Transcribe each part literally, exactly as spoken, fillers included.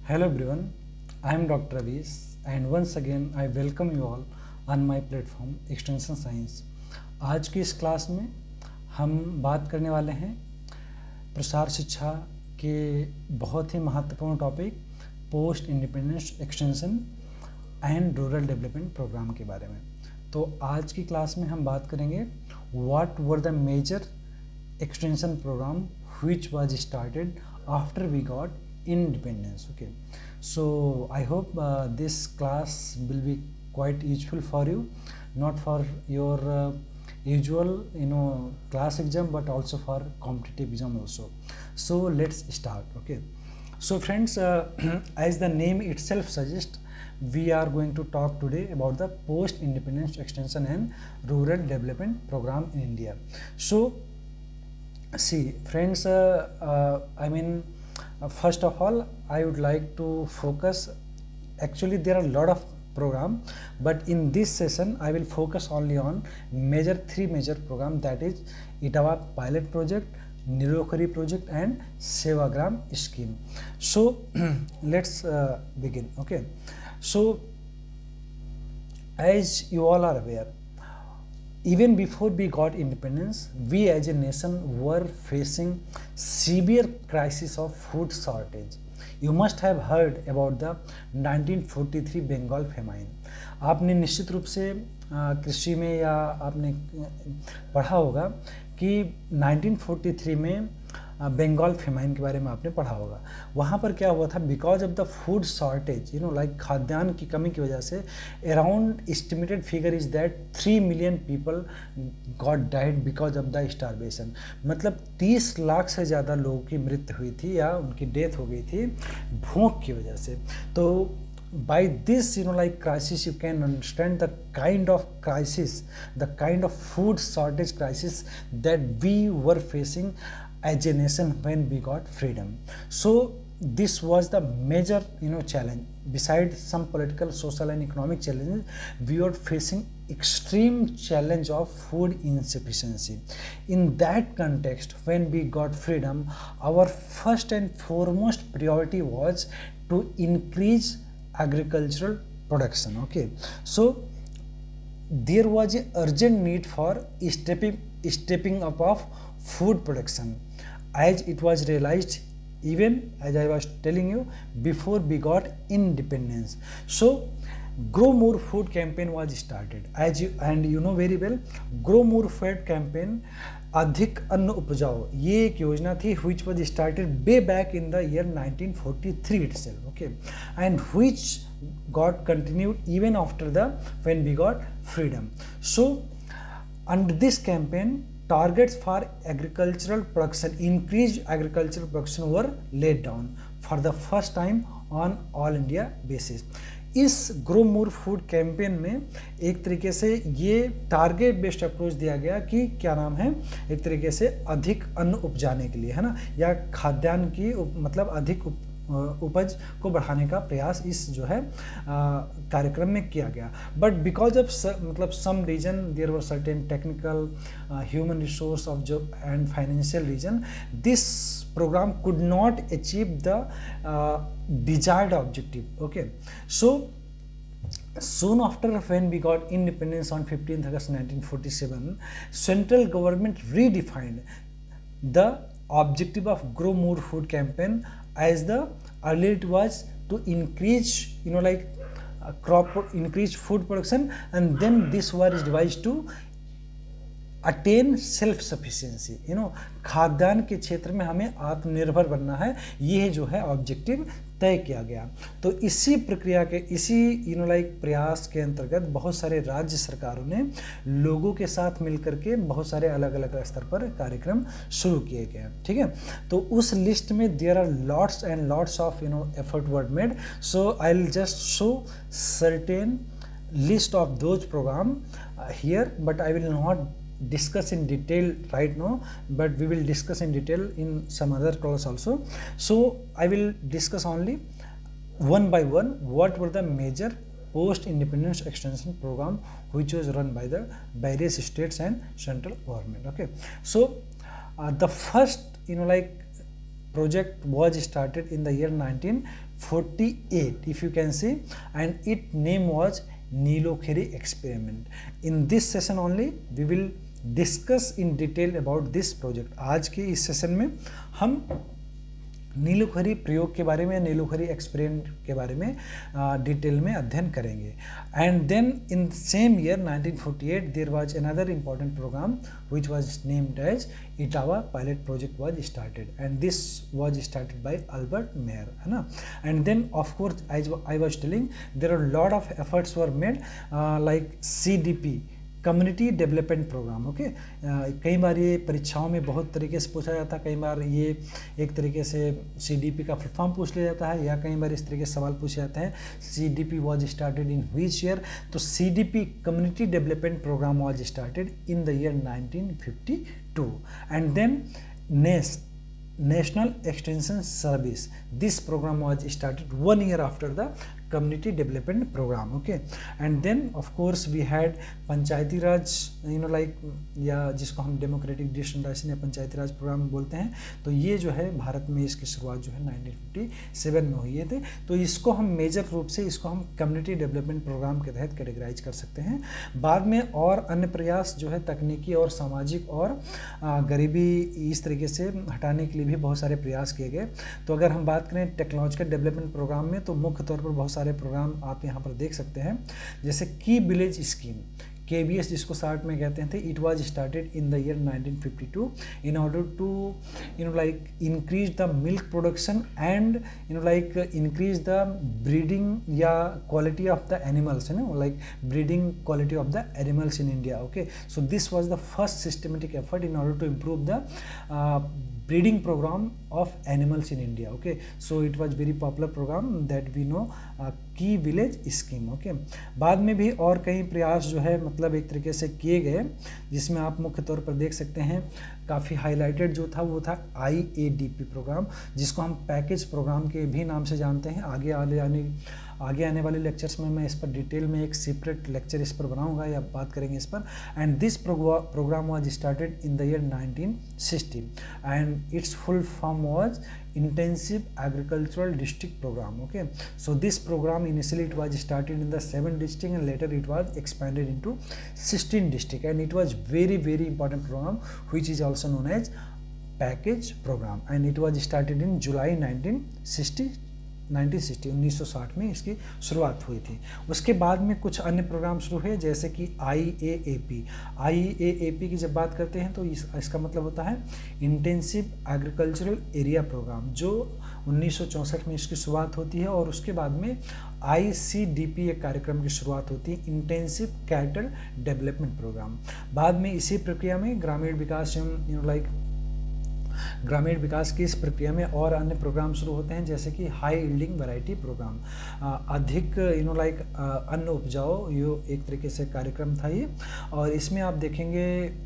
Hello everyone, I am Doctor Avis and once again I welcome you all on my platform Extension Science। आज की इस class में हम बात करने वाले हैं प्रसार शिक्षा के बहुत ही महत्वपूर्ण topic post independence extension and rural development program के बारे में। तो आज की क्लास में हम बात करेंगे what were the major extension program which was started after we got independence. Okay, so I hope uh, this class will be quite useful for you, not for your uh, usual you know class exam but also for competitive exam also. So let's start. Okay, so friends, uh, as the name itself suggests, we are going to talk today about the post independence extension and rural development program in India. So see friends, uh, uh, I mean uh, first of all I would like to focus. Actually there are a lot of program, but in this session I will focus only on major three major program, that is Etawah pilot project, Nirokhari project and Sevagram scheme. So let's uh, begin. Okay, so as you all are aware, even before we got independence, we as a nation were facing severe crisis of food shortage. You must have heard about the nineteen forty three Bengal famine. आपने निश्चित रूप से कृषि में या आपने पढ़ा होगा कि नाइनटीन फोर्टी थ्री में बंगाल फेमाइन के बारे में आपने पढ़ा होगा। वहाँ पर क्या हुआ था, because of the food shortage, you know like खाद्यान्न की कमी की वजह से around estimated figure is that three million people got died because of the starvation. मतलब तीस लाख से ज़्यादा लोगों की मृत्यु हुई थी या उनकी डेथ हो गई थी भूख की वजह से। तो by this you know like crisis you can understand the kind of crisis, the kind of food shortage crisis that we were facing as a nation when we got freedom. So this was the major you know challenge. Besides some political, social and economic challenges, we were facing extreme challenge of food insufficiency. In that context, when we got freedom, our first and foremost priority was to increase agricultural production. Okay, so there was a urgent need for stepping stepping up of food production, as it was realized even as I was telling you before we got independence. So Grow More Food campaign was started, as you and you know very well, Grow More Food campaign, अधिक अन्न उपजाओ, ये एक योजना थी which was started way back in the year nineteen forty-three itself. Okay, and which got continued even after the when we got freedom. So under this campaign, targets for agricultural production, increased agricultural production were laid down for the first time on all India basis. इस grow more food campaign में एक तरीके से ये target based approach दिया गया कि क्या नाम है, एक तरीके से अधिक अन्न उपजाने के लिए, है ना, या खाद्यान्न की उप, मतलब अधिक उप, उपज को बढ़ाने का प्रयास इस जो है कार्यक्रम में किया गया। बट बिकॉज ऑफ मतलब some reason there were certain technical, human resource of जो and financial reason, this program could not achieve the uh, desired objective. Okay, so soon after when we got independence on fifteenth August nineteen forty-seven, central government redefined the objective of Grow More Food campaign, as the earlier it was to increase you know like uh, crop increase food production, and then this was revised to attain self sufficiency, you know खाद्यान्न के क्षेत्र में हमें आत्मनिर्भर बनना है, ये जो है ऑब्जेक्टिव तय किया गया। तो इसी प्रक्रिया के इसी यू नो लाइक प्रयास के अंतर्गत बहुत सारे राज्य सरकारों ने लोगों के साथ मिलकर के बहुत सारे अलग अलग स्तर पर कार्यक्रम शुरू किए गए। ठीक है, तो उस लिस्ट में there are lots and lots of you know effort were made. So I will just show certain list of those program here, but I will not discuss in detail right now, but we will discuss in detail in some other class also. So I will discuss only one by one what were the major post independence extension program which was run by the various states and central government. Okay, so uh, the first you know like project was started in the year nineteen forty-eight, if you can see, and its name was Neelokheri experiment. In this session only we will discuss in detail about this project. आज के इस session में हम नीलोखरी प्रयोग के बारे में, नीलोखरी experiment के बारे में डिटेल में अध्ययन करेंगे. And then in same year nineteen forty eight there was another important program which was named as Etawah pilot project was started, and this was started by Albert Mayer, है ना. And then of course I was telling there are lot of efforts were made like C D P, community development program. Okay, कई बार ये परीक्षाओं में बहुत तरीके से पूछा जाता है, कई बार ये एक तरीके से सीडीपी का फुल फॉर्म पूछ लिया जाता है, या कई बार इस तरीके से सवाल पूछे जाते हैं CDP was started in which year. तो CDP community development program was started in the year nineteen fifty two. And then next National Extension Service, this program was started one year after the community development program. Okay, and then of course we had Panchayati Raj, you know like, या जिसको हम democratic decentralisation या पंचायती राज programme बोलते हैं. तो ये जो है भारत में इसकी शुरुआत जो है नाइनटीन फिफ्टी सेवन में हुई थे. तो इसको हम मेजर रूप से इसको हम कम्युनिटी डेवलपमेंट प्रोग्राम के तहत कैटेगराइज कर सकते हैं. बाद में और अन्य प्रयास जो है तकनीकी और सामाजिक और आ, गरीबी इस तरीके से हटाने के लिए भी बहुत सारे प्रयास किए गए. तो अगर हम बात करें टेक्नोलॉजिकल डेवलपमेंट प्रोग्राम में, तो मुख्य तौर पर बहुत सारे प्रोग्राम आप यहाँ पर देख सकते हैं, जैसे की village scheme, K B S जिसको शॉर्ट में कहते थे. It was started in the year nineteen fifty two in order to you know like increase the milk production and you know like increase the breeding या quality of the animals, है ना, like breeding quality of the animals in India. Okay, so this was the first systematic effort in order to improve the breeding program of animals in India. Okay, so it was very popular program that we know, uh, key village scheme. Okay, बाद में भी और कई प्रयास जो है मतलब एक तरीके से किए गए, जिसमें आप मुख्य तौर पर देख सकते हैं काफ़ी हाईलाइटेड जो था वो था I A D P program, जिसको हम पैकेज प्रोग्राम के भी नाम से जानते हैं. आगे आने आने आगे आने वाले लेक्चर्स में मैं इस पर डिटेल में एक सेपरेट लेक्चर इस पर बनाऊंगा या बात करेंगे इस पर. And this program was started in the year nineteen sixty and its full form was intensive agricultural district program. Okay, so this program initially it was started in the seven district and later it was expanded into sixteen district, and it was very very important program which is also known as package program, and it was started in July nineteen sixty nineteen sixty उन्नीस सौ साठ में इसकी शुरुआत हुई थी. उसके बाद में कुछ अन्य प्रोग्राम शुरू हुए, जैसे कि आई ए A P. I A A P की जब बात करते हैं तो इस, इसका मतलब होता है इंटेंसिव एग्रीकल्चरल एरिया प्रोग्राम, जो उन्नीस सौ चौंसठ में इसकी शुरुआत होती है. और उसके बाद में आई सी डी पी एक कार्यक्रम की शुरुआत होती है, इंटेंसिव कैटल डेवलपमेंट प्रोग्राम. बाद में इसी प्रक्रिया में ग्रामीण विकास एवं यू नो लाइक ग्रामीण विकास की इस प्रक्रिया में और अन्य प्रोग्राम शुरू होते हैं, जैसे कि हाई यील्डिंग वैरायटी प्रोग्राम, अधिक यू नो लाइक अन्न उपजाओ, ये एक तरीके से कार्यक्रम था ये. और इसमें आप देखेंगे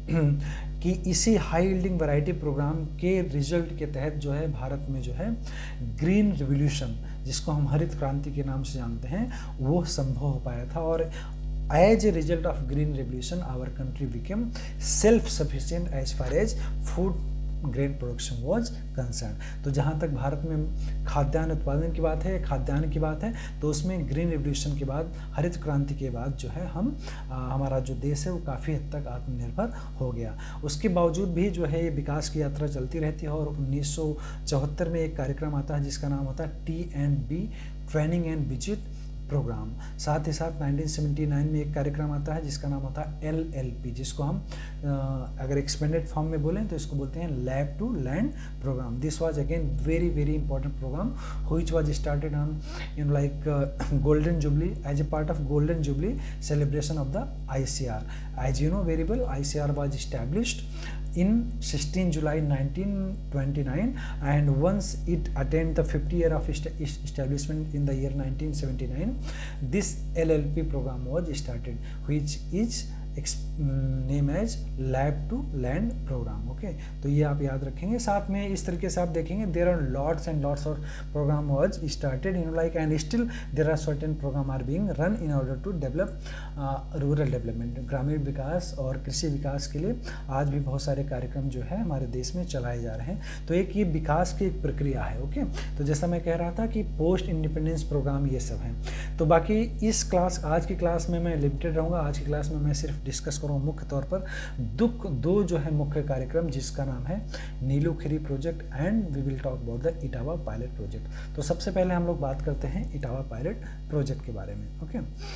कि इसी हाई यील्डिंग वैरायटी प्रोग्राम के रिजल्ट के तहत जो है भारत में जो है ग्रीन रिवोल्यूशन, जिसको हम हरित क्रांति के नाम से जानते हैं, वो संभव हो पाया था. और as a result of green revolution our country became self sufficient as far as food grain production was concerned. तो जहाँ तक भारत में खाद्यान्न उत्पादन की बात है, खाद्यान्न की बात है, तो उसमें ग्रीन रिवोल्यूशन के बाद, हरित क्रांति के बाद जो है हम आ, हमारा जो देश है वो काफ़ी हद तक आत्मनिर्भर हो गया. उसके बावजूद भी जो है ये विकास की यात्रा चलती रहती है. और उन्नीस सौ चौहत्तर में एक कार्यक्रम आता है जिसका नाम होता है T and B training and visit program. साथ ही साथ नाइनटीन सेवेंटी नाइन में एक कार्यक्रम आता है जिसका नाम होता है एल एल पी, जिसको हम अगर एक्सपेंडेड फॉर्म में बोलें तो इसको बोलते हैं lab to land program. This was again very very important program which was started on in like golden jubilee as a part of golden jubilee celebration of the I C R. As you know very well, I C R was established in sixteenth July nineteen twenty-nine, and once it attained the fifty year of establishment in the year nineteen seventy-nine, this L L P program was started, which is name as lab to land program. Okay, तो ये आप याद रखेंगे। साथ में इस तरीके से आप देखेंगे there are lots and lots of program was started in like and still there are certain program are being run in order to develop rural development, ग्रामीण विकास और कृषि विकास के लिए आज भी बहुत सारे कार्यक्रम जो है हमारे देश में चलाए जा रहे हैं। तो एक ये विकास की एक प्रक्रिया है। ओके, तो जैसा मैं कह रहा था कि पोस्ट इंडिपेंडेंस प्रोग्राम ये सब हैं। तो बाकी इस क्लास आज की क्लास में मैं लिमिटेड रहूँगा। आज की क्लास में मैं सिर्फ डिस्कस करूँगा मुख्य तौर पर दुख दो जो है मुख्य कार्यक्रम, जिसका नाम है Nilokheri project and we will talk about the Etawah pilot project. तो सबसे पहले हम लोग बात करते हैं इटावा पायलट प्रोजेक्ट के बारे में। Okay,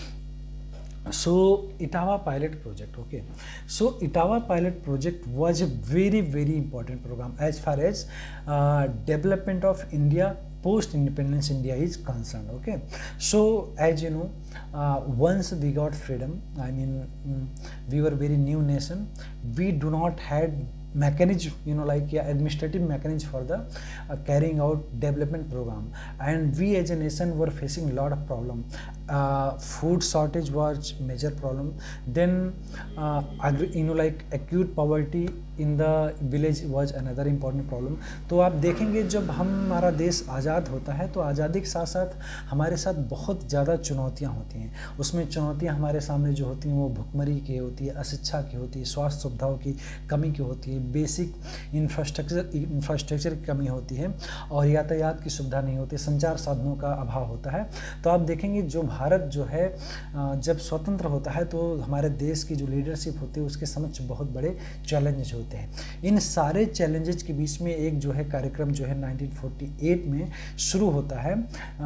so Etawah pilot project. Okay, so Etawah pilot project was a very very important program as far as uh, development of India post independence India is concerned. Okay, so as you know, uh, once we got freedom, I mean mm, we were very new nation, we do not had mechanism, you know, like yeah, administrative mechanism for the uh, carrying out development program, and we as a nation were facing a lot of problem. Uh, food shortage was major problem, then uh, agri, you know like acute poverty in the village was another important problem. तो आप देखेंगे जब हम हमारा देश आज़ाद होता है तो आज़ादी के साथ साथ हमारे साथ बहुत ज़्यादा चुनौतियाँ होती हैं। उसमें चुनौतियाँ हमारे सामने जो होती हैं वो भुखमरी की होती है, अशिक्षा की होती है, स्वास्थ्य सुविधाओं की कमी की होती है, बेसिक इंफ्रास्ट्रक्चर इंफ्रास्ट्रक्चर की कमी होती है और यातायात की सुविधा नहीं होती, संचार साधनों का अभाव होता है। तो आप देखेंगे जो भारत जो है जब स्वतंत्र होता है तो हमारे देश की जो लीडरशिप होती है उसके समक्ष बहुत बड़े चैलेंजेस होते हैं। इन सारे चैलेंजेस के बीच में एक जो है कार्यक्रम जो है नाइनटीन फोर्टी एट में शुरू होता है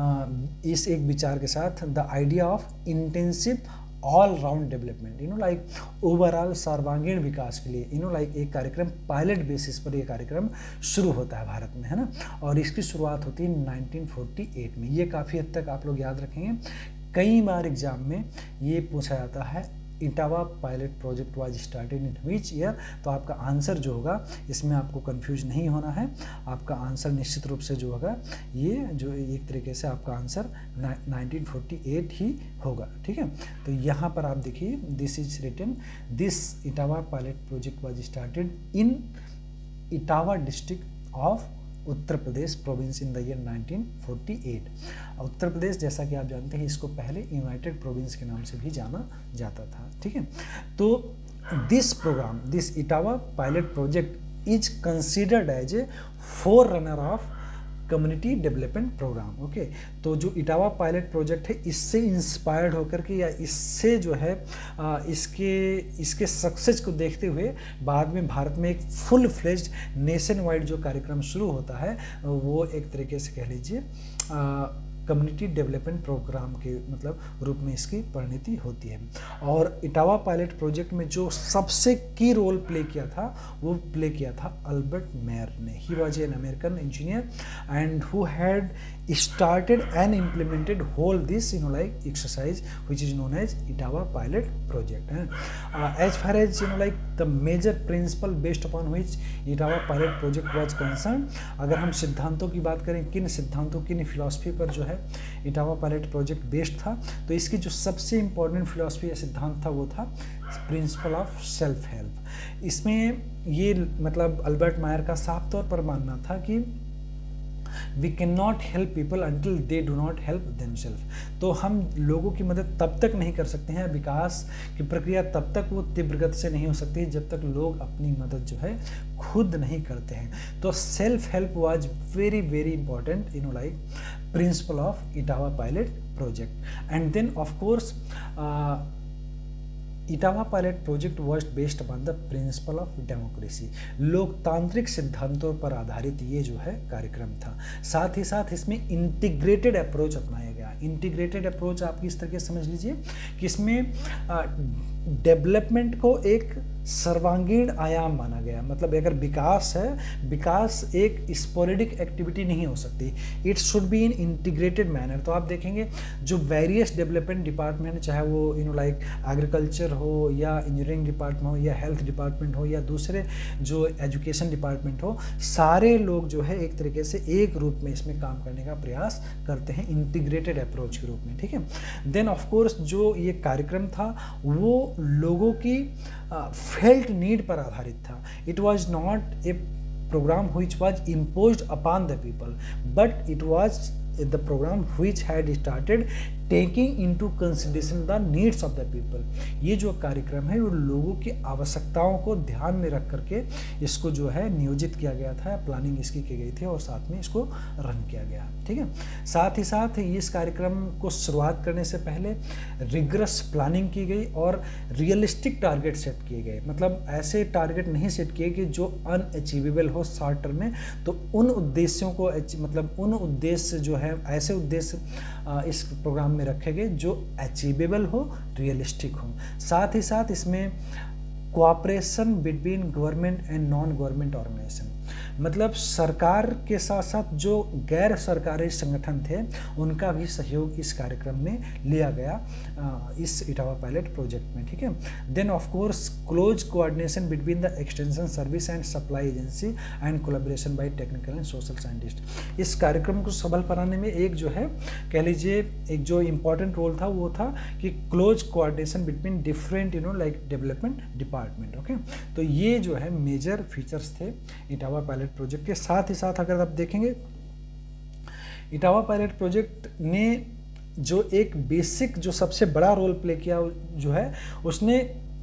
इस एक विचार के साथ, the idea of intensive all round development, you know like overall सर्वांगीण विकास के लिए, यू नो लाइक एक कार्यक्रम पायलट बेसिस पर ये कार्यक्रम शुरू होता है भारत में, है ना। और इसकी शुरुआत होती है नाइनटीन फोर्टी एट में। ये काफ़ी हद तक आप लोग याद रखेंगे, कई बार एग्जाम में ये पूछा जाता है Etawah pilot project was started in which year. तो आपका आंसर जो होगा इसमें आपको कंफ्यूज नहीं होना है, आपका आंसर निश्चित रूप से जो होगा ये जो एक तरीके से आपका आंसर नाइनटीन फोर्टी एट ही होगा, ठीक है। तो यहाँ पर आप देखिए this is written this Etawah pilot project was started in Etawah district of Uttar Pradesh province in the year nineteen forty eight. Uttar Pradesh जैसा कि आप जानते हैं इसको पहले यूनाइटेड प्रोविंस के नाम से भी जाना जाता था, ठीक है। तो this program this Etawah pilot project is considered as a forerunner of community development program. Okay, तो जो इटावा पायलट प्रोजेक्ट है इससे इंस्पायर्ड होकर के या इससे जो है आ, इसके इसके सक्सेस को देखते हुए बाद में भारत में एक फुल फ्लेज्ड नेशन वाइड जो कार्यक्रम शुरू होता है वो एक तरीके से कह लीजिए कम्युनिटी डेवलपमेंट प्रोग्राम के मतलब रूप में इसकी परिणति होती है। और इटावा पायलट प्रोजेक्ट में जो सबसे की रोल प्ले किया था वो प्ले किया था अल्बर्ट मेयर ने। He was an American engineer and who had started and implemented whole this you know like exercise which is known as Etawah pilot project. uh, as far as you know like the major principle based upon which Etawah pilot project was concerned, अगर हम सिद्धांतों की बात करें किन सिद्धांतों किन philosophy पर जो है Etawah pilot project बेस्ड था, तो इसकी जो सबसे इम्पोर्टेंट फिलॉसफी या सिद्धांत था वो था प्रिंसिपल ऑफ सेल्फ हेल्प। इसमें ये मतलब अल्बर्ट मायर का साफ तौर पर मानना था कि we can not help people until they do not help themselves. तो हम लोगों की मदद तब तक नहीं कर सकते हैं, विकास की प्रक्रिया तब तक वो तीव्र गति से नहीं हो सकती जब तक लोग अपनी मदद जो है खुद नहीं करते हैं। तो self help was very very important you know like principle of Etawah pilot project. And then of course Etawah pilot project was based upon the principle of democracy, लोकतांत्रिक सिद्धांतों पर आधारित ये जो है कार्यक्रम था। साथ ही साथ इसमें इंटीग्रेटेड अप्रोच अपनाया गया। इंटीग्रेटेड अप्रोच आप इस तरीके से समझ लीजिए कि इसमें डेवलपमेंट को एक सर्वांगीण आयाम माना गया। मतलब अगर विकास है, विकास एक स्पोरेडिक एक्टिविटी नहीं हो सकती, it should be in integrated manner. तो आप देखेंगे जो वेरियस डेवलपमेंट डिपार्टमेंट, चाहे वो यू नो लाइक एग्रीकल्चर हो या इंजीनियरिंग डिपार्टमेंट हो या हेल्थ डिपार्टमेंट हो या दूसरे जो एजुकेशन डिपार्टमेंट हो, सारे लोग जो है एक तरीके से एक रूप में इसमें काम करने का प्रयास करते हैं इंटीग्रेटेड अप्रोच के रूप में, ठीक है। देन ऑफ कोर्स जो ये कार्यक्रम था वो लोगों की फेल्ट नीड पर आधारित था। It was not a program which was imposed upon the people, but it was the program which had started taking into consideration the needs of the people। ये जो कार्यक्रम है वो लोगों की आवश्यकताओं को ध्यान में रख करके इसको जो है नियोजित किया गया था, प्लानिंग इसकी की गई थी और साथ में इसको रन किया गया। ठीक है, साथ ही साथ इस कार्यक्रम को शुरुआत करने से पहले रिग्रस प्लानिंग की गई और रियलिस्टिक टारगेट सेट किए गए। मतलब ऐसे टारगेट नहीं सेट किए कि जो अनअचीवेबल हो शॉर्ट टर्म में, तो उन उद्देश्यों को मतलब उन उद्देश्य जो है ऐसे उद्देश्य इस प्रोग्राम में रखे गए जो अचीवेबल हो, रियलिस्टिक हो। साथ ही साथ इसमें cooperation between government and non government organisation, मतलब सरकार के साथ साथ जो गैर सरकारी संगठन थे उनका भी सहयोग इस कार्यक्रम में लिया गया इस इटावा पायलट प्रोजेक्ट में। ठीक है, then of course close coordination between the extension service and supply agency and collaboration by technical and social scientist. इस कार्यक्रम को सफल बनाने में एक जो है कह लीजिए एक जो इम्पोर्टेंट रोल था वो था कि close coordination between different you know like development department. Okay, तो ये जो है मेजर फीचर्स थे इटावा पायलट प्रोजेक्ट के। साथ ही साथ अगर आप देखेंगे इटावा पायलट प्रोजेक्ट ने जो एक बेसिक जो सबसे बड़ा रोल प्ले किया जो है उसने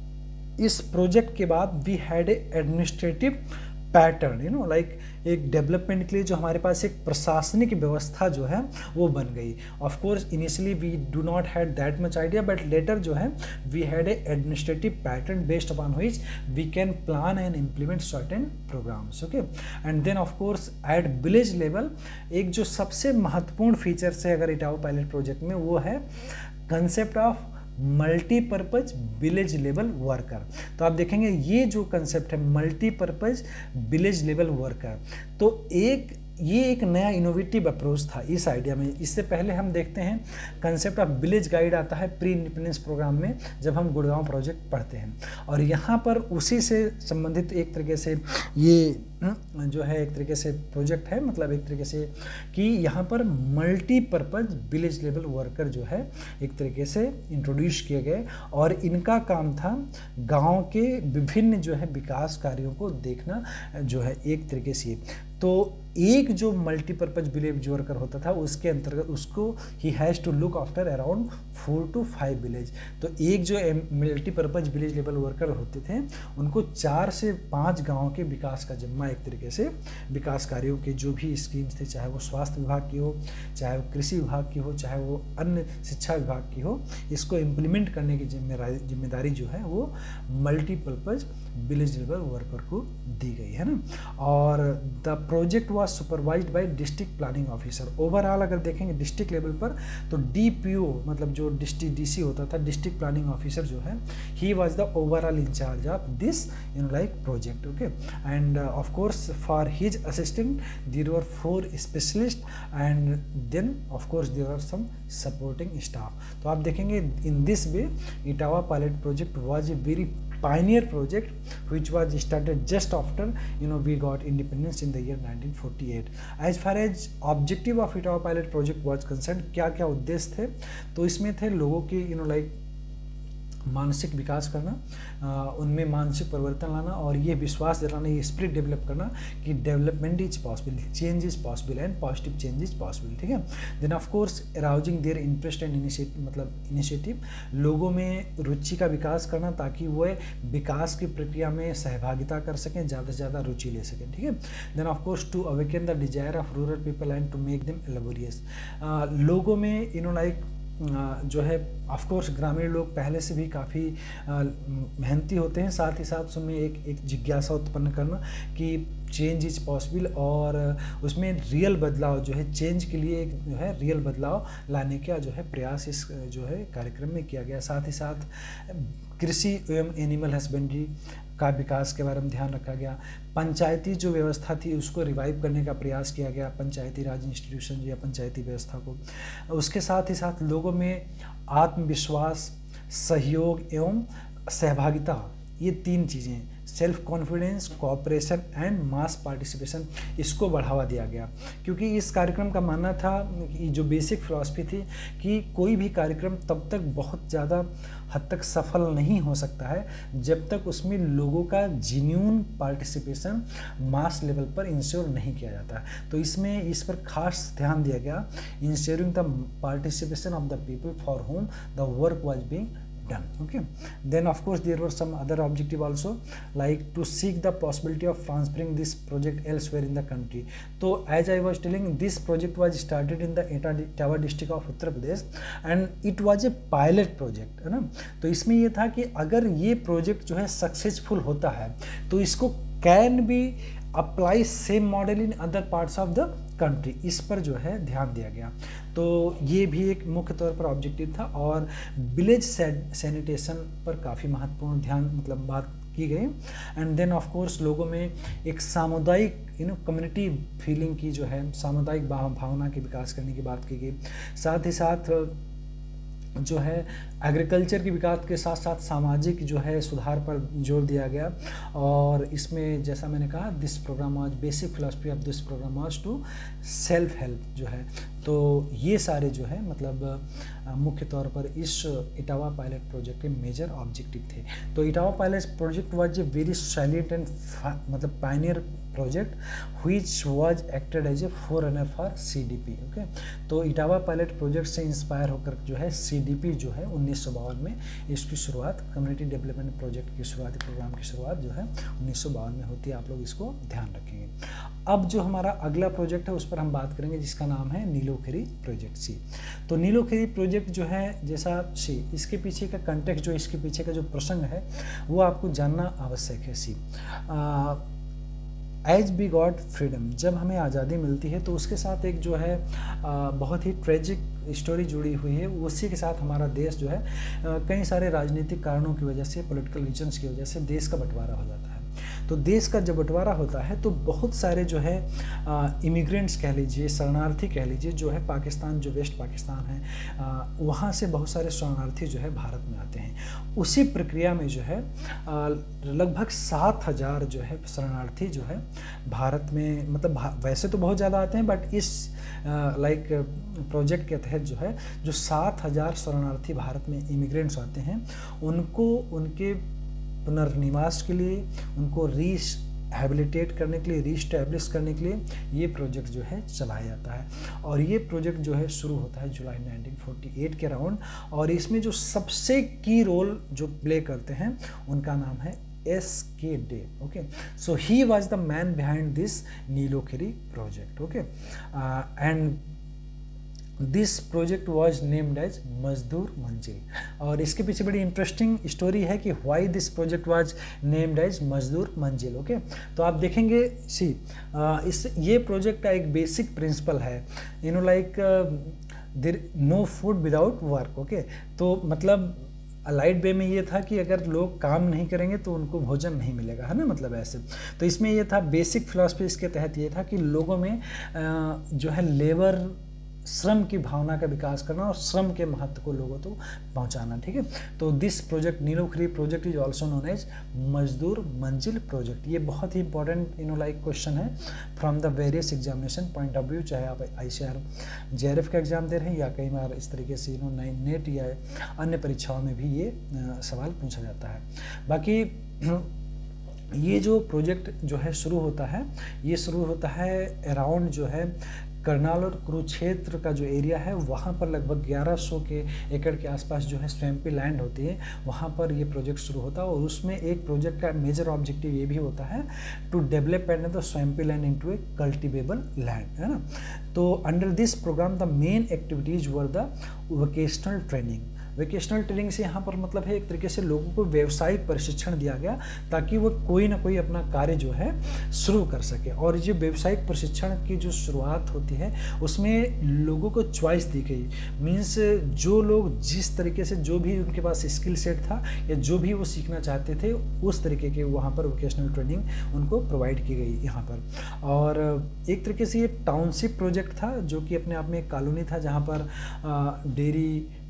इस प्रोजेक्ट के बाद we had a administrative pattern you know like एक डेवलपमेंट के लिए जो हमारे पास एक प्रशासनिक व्यवस्था जो है वो बन गई। Of course initially we do not had that much idea but later जो है we had a administrative pattern based upon which we can plan and implement certain programs. Okay, and then of course at village level एक जो सबसे महत्वपूर्ण features है अगर Etawah pilot project में वो है concept of multipurpose village level worker. तो आप देखेंगे ये जो कंसेप्ट है मल्टीपर्पज विलेज लेवल वर्कर, तो एक ये एक नया इनोवेटिव अप्रोच था इस आइडिया में। इससे पहले हम देखते हैं कंसेप्ट ऑफ विलेज गाइड आता है प्री इंडिपेंडेंस प्रोग्राम में जब हम गुड़गांव प्रोजेक्ट पढ़ते हैं, और यहाँ पर उसी से संबंधित एक तरीके से ये जो है एक तरीके से प्रोजेक्ट है, मतलब एक तरीके से कि यहाँ पर मल्टीपर्पज विलेज लेवल वर्कर जो है एक तरीके से इंट्रोड्यूस किए गए और इनका काम था गाँव के विभिन्न जो है विकास कार्यों को देखना जो है एक तरीके से। तो एक जो मल्टीपर्पज विलेज वर्कर होता था उसके अंतर्गत उसको ही has to look after around four to five village. तो एक जो मल्टीपर्पज विलेज लेवल वर्कर होते थे उनको चार से पाँच गाँव के विकास का जिम्मा एक तरीके से विकास कार्यों के जो भी स्कीम्स थे, चाहे वो स्वास्थ्य विभाग की हो, चाहे वो कृषि विभाग की हो, चाहे वो अन्य शिक्षा विभाग की हो, इसको इम्प्लीमेंट करने की जिम्मेदारी जिम्मेदारी जो है वो मल्टीपर्पज विलेज लेवल वर्कर को दी गई है ना। और the project was supervised by district planning officer. Overall अगर देखेंगे डिस्ट्रिक्ट लेवल पर तो डीपीओ मतलब जो डिस्ट्रिक्ट डीसी होता था डिस्ट्रिक्ट प्लानिंग ऑफिसर जो है he was the overall incharge of this you know like project. Okay, and of course for his assistant there were four specialist and then of course there are some supporting staff. तो आप देखेंगे in this way Etawah pilot project was a very pioneer project which was started just after you know we got independence in the year nineteen forty-eight. As far as objective of Etawah pilot project was concerned, क्या क्या उद्देश्य थे, तो इसमें थे लोगों के you know like मानसिक विकास करना, आ, उनमें मानसिक परिवर्तन लाना और ये विश्वास दिलाना, ये स्पिरिट डेवलप करना कि development is possible, change is possible and positive change is possible. ठीक है, then of course arousing their interest and initiative मतलब इनिशिएटिव, लोगों में रुचि का विकास करना ताकि वो विकास की प्रक्रिया में सहभागिता कर सकें, ज़्यादा से ज़्यादा रुचि ले सकें। ठीक है, then of course to awaken the desire of rural people and to make them laborious, लोगों में यू नो लाइक जो है ऑफ कोर्स ग्रामीण लोग पहले से भी काफ़ी मेहनती होते हैं, साथ ही साथ उसमें एक एक जिज्ञासा उत्पन्न करना कि चेंज इज पॉसिबल और उसमें रियल बदलाव जो है चेंज के लिए एक जो है रियल बदलाव लाने का जो है प्रयास इस जो है कार्यक्रम में किया गया। साथ ही साथ कृषि एवं एनिमल हस्बेंड्री का विकास के बारे में ध्यान रखा गया। पंचायती जो व्यवस्था थी उसको रिवाइव करने का प्रयास किया गया, पंचायती राज इंस्टीट्यूशन या पंचायती व्यवस्था को। उसके साथ ही साथ लोगों में आत्मविश्वास, सहयोग एवं सहभागिता, ये तीन चीज़ें self confidence, cooperation and mass participation, इसको बढ़ावा दिया गया। क्योंकि इस कार्यक्रम का मानना था कि जो बेसिक फिलॉसफी थी कि कोई भी कार्यक्रम तब तक बहुत ज़्यादा हद तक सफल नहीं हो सकता है जब तक उसमें लोगों का जेन्युइन पार्टिसिपेशन मास लेवल पर इंश्योर नहीं किया जाता है। तो इसमें इस पर खास ध्यान दिया गया, ensuring the participation of the people for whom the work was being done. Okay, then of course there were some other objective also, like to seek the possibility of transferring this project elsewhere in the country. So as I was telling, this project was started in the Etawah district of Uttar Pradesh and it was a pilot project, है ना। तो इसमें ये था कि अगर ये project जो है सक्सेसफुल होता है तो इसको can be apply same model in other parts of the country, इस पर जो है ध्यान दिया गया। तो ये भी एक मुख्य तौर पर ऑब्जेक्टिव था। और विलेज सैनिटेशन पर काफ़ी महत्वपूर्ण ध्यान मतलब बात की गई। एंड देन ऑफ कोर्स लोगों में एक सामुदायिक यू नो कम्युनिटी फीलिंग की जो है सामुदायिक भावना के विकास करने की बात की गई। साथ ही साथ जो है एग्रीकल्चर के विकास के साथ साथ सामाजिक जो है सुधार पर जोर दिया गया। और इसमें जैसा मैंने कहा, this program was basic philosophy of this program was to self help जो है। तो ये सारे जो है मतलब मुख्य तौर पर इस इटावा पायलट प्रोजेक्ट के मेजर ऑब्जेक्टिव थे। तो Etawah pilot project was a very silent and मतलब pioneer project which was acted as a forerunner for CDP. Okay, तो इटावा पायलट प्रोजेक्ट से इंस्पायर होकर जो है सीडीपी जो है उन्नीस सौ बावन में इसकी शुरुआत, कम्युनिटी डेवलपमेंट प्रोजेक्ट की शुरुआती प्रोग्राम की शुरुआत जो है उन्नीस सौ बावन में होती है। आप लोग इसको ध्यान रखेंगे। अब जो हमारा अगला प्रोजेक्ट है उस पर हम बात करेंगे जिसका नाम है नीलोखेरी प्रोजेक्ट सी। तो नीलोखेरी प्रोजेक्ट जो है जैसा सी, इसके पीछे का कंटेक्स्ट जो इसके पीछे का जो प्रसंग है वो आपको जानना आवश्यक है। See as we got freedom, जब हमें आज़ादी मिलती है तो उसके साथ एक जो है आ, बहुत ही ट्रेजिक स्टोरी जुड़ी हुई है। उसी के साथ हमारा देश जो है आ, कई सारे राजनीतिक कारणों की वजह से, पॉलिटिकल रीजन्स की वजह से देश का बंटवारा हो जाता है। तो देश का जब बंटवारा होता है तो बहुत सारे जो है इमिग्रेंट्स कह लीजिए, शरणार्थी कह लीजिए, जो है पाकिस्तान, जो वेस्ट पाकिस्तान है आ, वहाँ से बहुत सारे शरणार्थी जो है भारत में आते हैं। उसी प्रक्रिया में जो है लगभग सात हज़ार जो है शरणार्थी जो है भारत में, मतलब वैसे तो बहुत ज़्यादा आते हैं बट इस लाइक प्रोजेक्ट के तहत जो है जो सात हज़ार शरणार्थी भारत में इमिग्रेंट्स आते हैं, उनको उनके पुनर्निवास के लिए, उनको रीहैबिलिटेट करने के लिए, रीस्टैब्लिश करने के लिए ये प्रोजेक्ट जो है चलाया जाता है। और ये प्रोजेक्ट जो है शुरू होता है जुलाई नाइनटीन फोर्टी एट के अराउंड। और इसमें जो सबसे की रोल जो प्ले करते हैं उनका नाम है S K Dey. Okay, so he was the man behind this Nilokheri project. Okay, and this project was named as Mazdoor Manzil. और इसके पीछे बड़ी इंटरेस्टिंग स्टोरी है कि why this project was named as Mazdoor Manzil. Okay, तो आप देखेंगे सी इस ये प्रोजेक्ट का एक बेसिक प्रिंसिपल है, you know like there no food without work. Okay, तो मतलब लाइट वे में ये था कि अगर लोग काम नहीं करेंगे तो उनको भोजन नहीं मिलेगा, है ना, मतलब ऐसे। तो इसमें ये था बेसिक फिलॉसफी इसके तहत ये था कि लोगों में जो है लेबर श्रम की भावना का विकास करना और श्रम के महत्व को लोगों तक पहुंचाना। ठीक है, तो this project Nilokheri project is also known as Mazdoor Manzil project. ये बहुत ही important you know like question है from the various examination point of view, चाहे आप I C R J R F का एग्जाम दे रहे हैं या कई बार इस तरीके से यू नो नेट या अन्य परीक्षाओं में भी ये सवाल पूछा जाता है। बाकी ये जो प्रोजेक्ट जो है शुरू होता है, ये शुरू होता है अराउंड जो है करनाल और कुरुक्षेत्र का जो एरिया है वहाँ पर लगभग ग्यारह सौ के एकड़ के आसपास जो है स्वैम्पी लैंड होती है, वहाँ पर ये प्रोजेक्ट शुरू होता है। और उसमें एक प्रोजेक्ट का मेजर ऑब्जेक्टिव ये भी होता है to develop and the swampy land into a cultivable land, है ना। तो under this programme the main activities were the vocational training. Vocational training से यहाँ पर मतलब है एक तरीके से लोगों को व्यावसायिक प्रशिक्षण दिया गया ताकि वो कोई ना कोई अपना कार्य जो है शुरू कर सके। और ये व्यावसायिक प्रशिक्षण की जो शुरुआत होती है उसमें लोगों को चॉइस दी गई, मीन्स जो लोग जिस तरीके से जो भी उनके पास स्किल सेट था या जो भी वो सीखना चाहते थे उस तरीके के वहाँ पर वोकेशनल ट्रेनिंग उनको प्रोवाइड की गई यहाँ पर। और एक तरीके से ये टाउनशिप प्रोजेक्ट था जो कि अपने आप में एक कॉलोनी था जहाँ पर dairy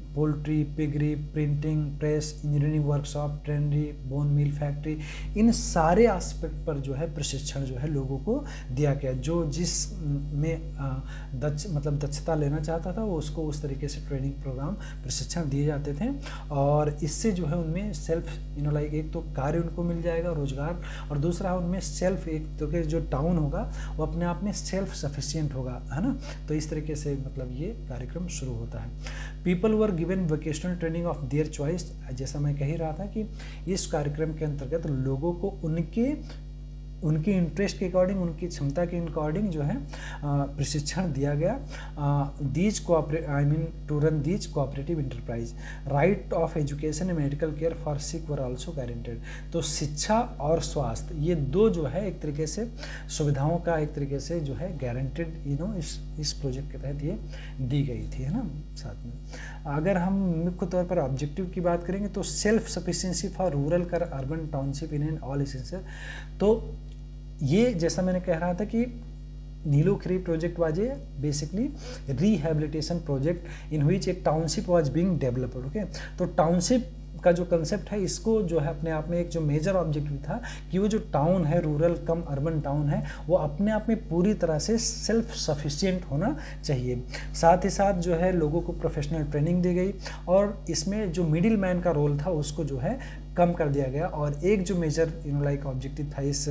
poultry, piggery, printing press, engineering workshop, tannery, bone mill factory, इन सारे एस्पेक्ट पर जो है प्रशिक्षण जो है लोगों को दिया गया। जो जिस में दक्ष मतलब दक्षता लेना चाहता था वो उसको उस तरीके से ट्रेनिंग प्रोग्राम प्रशिक्षण दिए जाते थे, और इससे जो है उनमें सेल्फ यू नो लाइक एक तो कार्य उनको मिल जाएगा, रोजगार, और दूसरा उनमें सेल्फ एक तो कि जो टाउन होगा वो अपने आप में सेल्फ सफिशिएंट होगा, है ना। तो इस तरीके से मतलब ये कार्यक्रम शुरू होता है। People were given vocational training of their choice, जैसा मैं कह ही रहा था कि इस कार्यक्रम के अंतर्गत लोगों को उनके उनकी इंटरेस्ट के अकॉर्डिंग, उनकी क्षमता के अकॉर्डिंग जो है प्रशिक्षण दिया गया। These coopera I mean to run these cooperative enterprise, right of education and medical care for sick were also guaranteed. तो शिक्षा और स्वास्थ्य ये दो जो है एक तरीके से सुविधाओं का एक तरीके से जो है गारंटेड यू नो इस इस प्रोजेक्ट के तहत ये दी गई थी, है ना। साथ में अगर हम मुख्य तौर पर ऑब्जेक्टिव की बात करेंगे तो सेल्फ सफिशिएंसी फॉर रूरल कर urban township in an all essential. तो ये जैसा मैंने कह रहा था कि Nilokheri project was a basically rehabilitation project in which a township was being developed. Okay, तो टाउनशिप का जो कंसेप्ट है इसको जो है अपने आप में एक जो मेजर ऑब्जेक्टिव था कि वो जो टाउन है, रूरल कम अर्बन टाउन है, वो अपने आप में पूरी तरह से सेल्फ सफिशिएंट होना चाहिए। साथ ही साथ जो है लोगों को प्रोफेशनल ट्रेनिंग दी गई, और इसमें जो मिडिल मैन का रोल था उसको जो है कम कर दिया गया। और एक जो major you know like objective था इस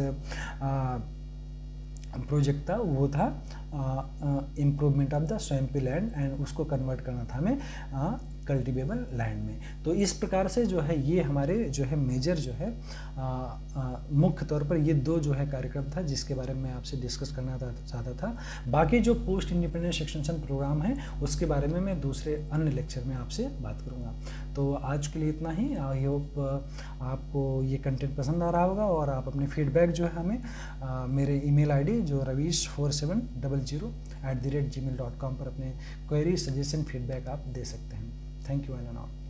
प्रोजेक्ट था वो था improvement of the swampy land, and उसको कन्वर्ट करना था हमें कल्टिवेबल लैंड में। तो इस प्रकार से जो है ये हमारे जो है मेजर जो है मुख्य तौर पर ये दो जो है कार्यक्रम था जिसके बारे में मैं आपसे डिस्कस करना चाहता था। बाकी जो पोस्ट इंडिपेंडेंस एक्सटेंशन प्रोग्राम है उसके बारे में मैं दूसरे अन्य लेक्चर में आपसे बात करूँगा। तो आज के लिए इतना ही। आई होप आपको ये कंटेंट पसंद आ रहा होगा, और आप अपने फीडबैक जो है हमें आ, मेरे ईमेल आईडी जो Ravish four seven double zero at the rate G mail dot com पर अपने क्वेरी, सजेशन, फीडबैक आप दे सकते हैं। Thank you and all.